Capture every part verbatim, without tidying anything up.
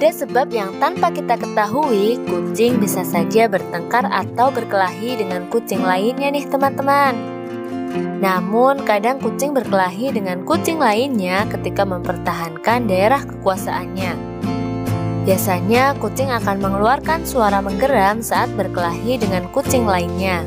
Ada sebab yang tanpa kita ketahui, kucing bisa saja bertengkar atau berkelahi dengan kucing lainnya nih teman-teman. Namun kadang kucing berkelahi dengan kucing lainnya ketika mempertahankan daerah kekuasaannya. Biasanya kucing akan mengeluarkan suara menggeram saat berkelahi dengan kucing lainnya.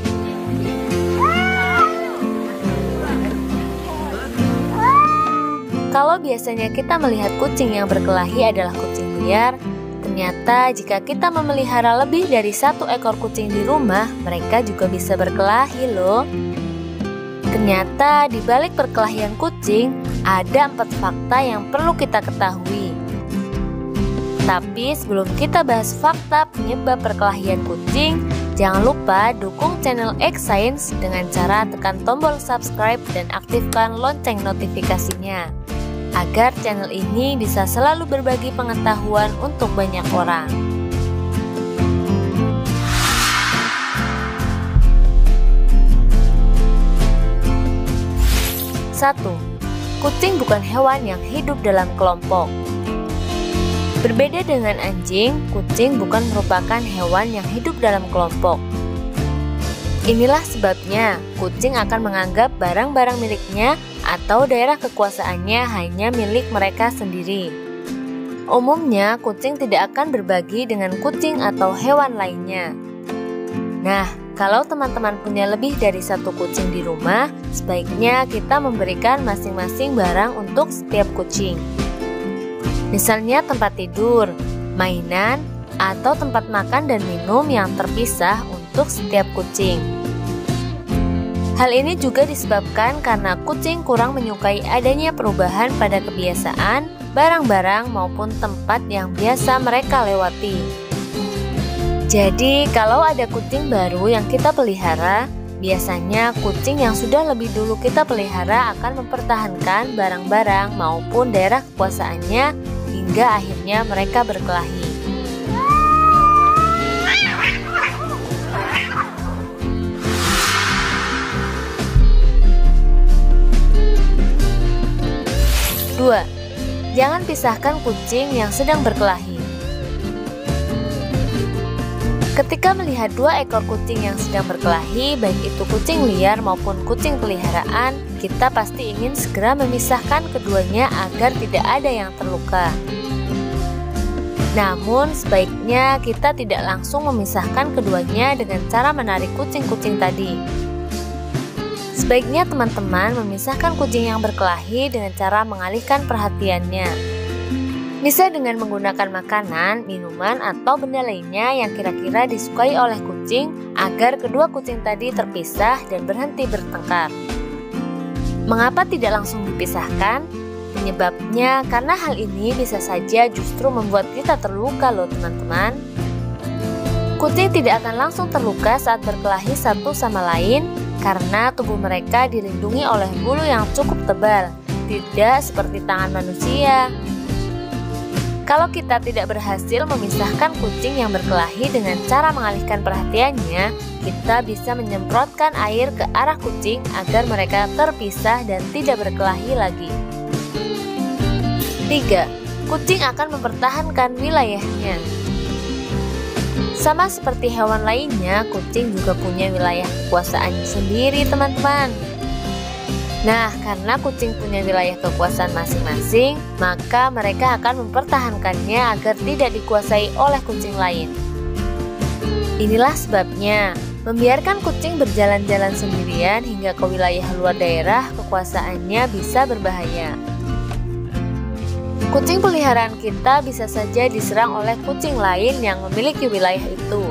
Kalau biasanya kita melihat kucing yang berkelahi adalah kucing liar, ternyata jika kita memelihara lebih dari satu ekor kucing di rumah, mereka juga bisa berkelahi loh. Ternyata di balik perkelahian kucing, ada empat fakta yang perlu kita ketahui. Tapi sebelum kita bahas fakta penyebab perkelahian kucing, jangan lupa dukung channel X Science dengan cara tekan tombol subscribe dan aktifkan lonceng notifikasinya, agar channel ini bisa selalu berbagi pengetahuan untuk banyak orang. Satu. Kucing bukan hewan yang hidup dalam kelompok. Berbeda dengan anjing, kucing bukan merupakan hewan yang hidup dalam kelompok. Inilah sebabnya kucing akan menganggap barang-barang miliknya atau daerah kekuasaannya hanya milik mereka sendiri. Umumnya, kucing tidak akan berbagi dengan kucing atau hewan lainnya. Nah, kalau teman-teman punya lebih dari satu kucing di rumah, sebaiknya kita memberikan masing-masing barang untuk setiap kucing. Misalnya tempat tidur, mainan, atau tempat makan dan minum yang terpisah untuk setiap kucing. Hal ini juga disebabkan karena kucing kurang menyukai adanya perubahan pada kebiasaan, barang-barang maupun tempat yang biasa mereka lewati. Jadi, kalau ada kucing baru yang kita pelihara, biasanya kucing yang sudah lebih dulu kita pelihara akan mempertahankan barang-barang maupun daerah kekuasaannya hingga akhirnya mereka berkelahi. Dua. Jangan pisahkan kucing yang sedang berkelahi. Ketika melihat dua ekor kucing yang sedang berkelahi, baik itu kucing liar maupun kucing peliharaan, kita pasti ingin segera memisahkan keduanya agar tidak ada yang terluka. Namun, sebaiknya kita tidak langsung memisahkan keduanya dengan cara menarik kucing-kucing tadi. Sebaiknya teman-teman memisahkan kucing yang berkelahi dengan cara mengalihkan perhatiannya. Bisa dengan menggunakan makanan, minuman, atau benda lainnya yang kira-kira disukai oleh kucing agar kedua kucing tadi terpisah dan berhenti bertengkar. Mengapa tidak langsung dipisahkan? Penyebabnya karena hal ini bisa saja justru membuat kita terluka loh teman-teman. Kucing tidak akan langsung terluka saat berkelahi satu sama lain karena tubuh mereka dilindungi oleh bulu yang cukup tebal, tidak seperti tangan manusia. Kalau kita tidak berhasil memisahkan kucing yang berkelahi dengan cara mengalihkan perhatiannya, kita bisa menyemprotkan air ke arah kucing agar mereka terpisah dan tidak berkelahi lagi. Tiga. Kucing akan mempertahankan wilayahnya. Sama seperti hewan lainnya, kucing juga punya wilayah kekuasaannya sendiri, teman-teman. Nah, karena kucing punya wilayah kekuasaan masing-masing, maka mereka akan mempertahankannya agar tidak dikuasai oleh kucing lain. Inilah sebabnya, membiarkan kucing berjalan-jalan sendirian hingga ke wilayah luar daerah kekuasaannya bisa berbahaya. Kucing peliharaan kita bisa saja diserang oleh kucing lain yang memiliki wilayah itu.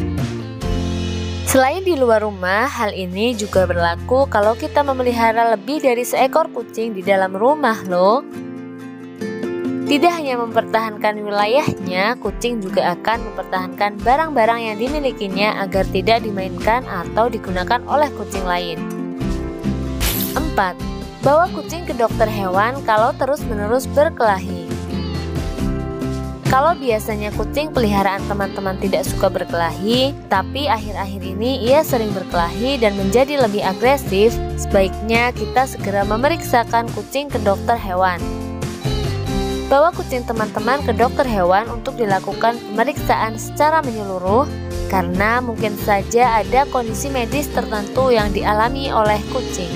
Selain di luar rumah, hal ini juga berlaku kalau kita memelihara lebih dari seekor kucing di dalam rumah loh. Tidak hanya mempertahankan wilayahnya, kucing juga akan mempertahankan barang-barang yang dimilikinya agar tidak dimainkan atau digunakan oleh kucing lain. Empat. Bawa kucing ke dokter hewan kalau terus-menerus berkelahi. Kalau biasanya kucing peliharaan teman-teman tidak suka berkelahi, tapi akhir-akhir ini ia sering berkelahi dan menjadi lebih agresif, sebaiknya kita segera memeriksakan kucing ke dokter hewan. Bawa kucing teman-teman ke dokter hewan untuk dilakukan pemeriksaan secara menyeluruh, karena mungkin saja ada kondisi medis tertentu yang dialami oleh kucing.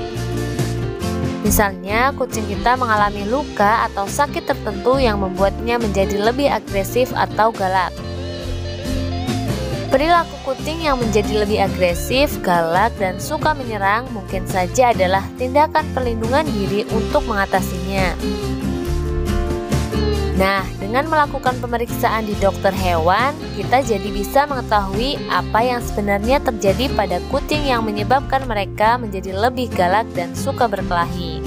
Misalnya, kucing kita mengalami luka atau sakit tertentu yang membuatnya menjadi lebih agresif atau galak. Perilaku kucing yang menjadi lebih agresif, galak, dan suka menyerang mungkin saja adalah tindakan perlindungan diri untuk mengatasinya. Nah, dengan melakukan pemeriksaan di dokter hewan, kita jadi bisa mengetahui apa yang sebenarnya terjadi pada kucing yang menyebabkan mereka menjadi lebih galak dan suka berkelahi.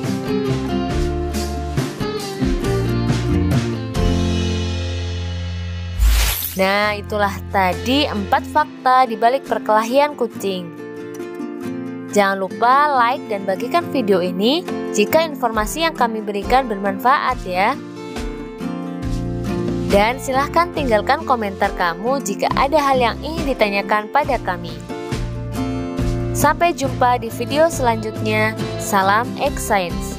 Nah, itulah tadi empat fakta di balik perkelahian kucing. Jangan lupa like dan bagikan video ini jika informasi yang kami berikan bermanfaat ya. Dan silahkan tinggalkan komentar kamu jika ada hal yang ingin ditanyakan pada kami. Sampai jumpa di video selanjutnya. Salam X Science.